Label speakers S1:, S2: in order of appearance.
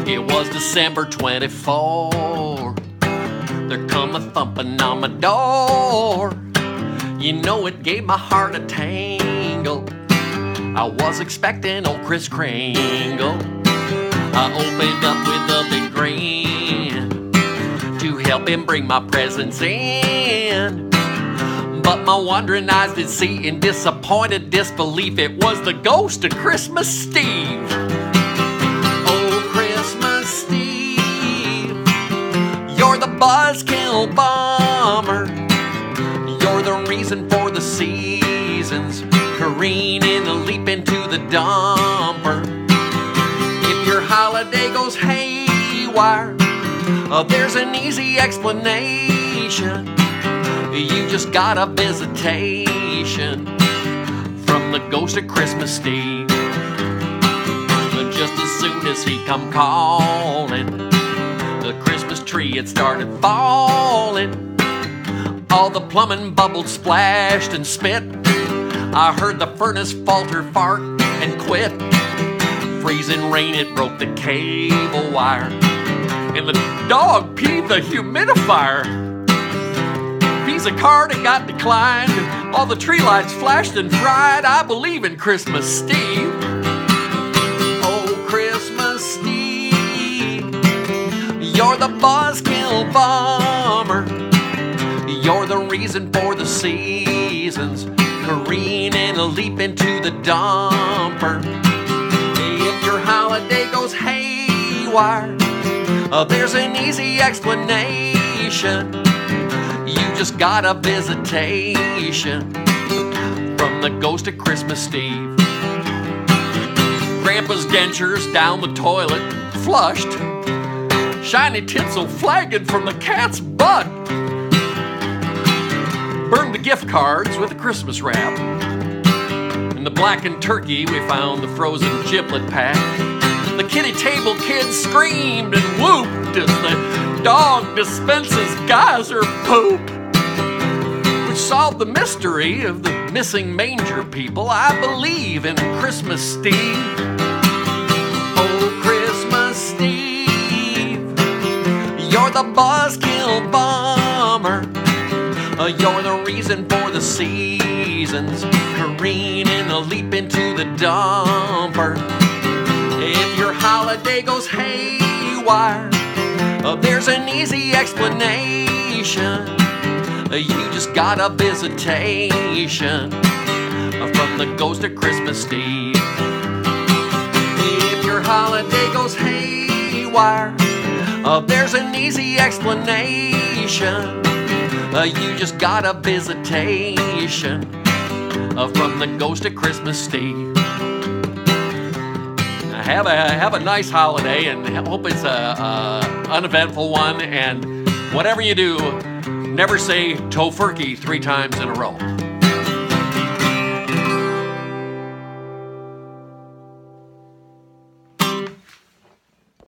S1: It was December 24. There come a thumping on my door. You know it gave my heart a tangle. I was expecting old Kris Kringle. I opened up with a big grin to help him bring my presents in. But my wondering eyes did see in disappointed disbelief it was the ghost of Xmas Steve. Oh, Xmas Steve, you're the buzzkill bummer. You're the reason for the seasons careening a leap into the dumper. If your holiday goes haywire, there's an easy explanation. You just got a visitation from the ghost of Xmas Steve. But just as soon as he come calling, the Christmas tree it started falling. All the plumbing bubbled, splashed, and spit. I heard the furnace falter, fart, and quit. Freezing rain, it broke the cable wire, and the dog peed the humidifier. Visa card, it got declined. All the tree lights flashed and fried. I believe in Xmas Steve. Oh, Xmas Steve, you're the buzzkill bummer. You're the reason for the seasons careening a leap into the dumper. If your holiday goes haywire, there's an easy explanation. You just got a visitation from the ghost of Xmas Steve. Grandpa's dentures down the toilet, flushed. Shiny tinsel flagging from the cat's butt. Burned the gift cards with a Christmas wrap. In the blackened turkey we found the frozen giblet pack. The kitty table kids screamed and whooped as the dog dispenses geyser poop, which solved the mystery of the missing manger people. I believe in Xmas Steve. Oh, Xmas Steve, you're the buzzkill bummer. You're the reason for the seasons careening a leap into the dumper. If your holiday goes haywire, there's an easy explanation. You just got a visitation from the ghost of Xmas Steve. If your holiday goes haywire, there's an easy explanation. You just got a visitation from the ghost of Xmas Steve. Have a nice holiday, and hope it's a uneventful one. And whatever you do, never say tofurkey 3 times in a row.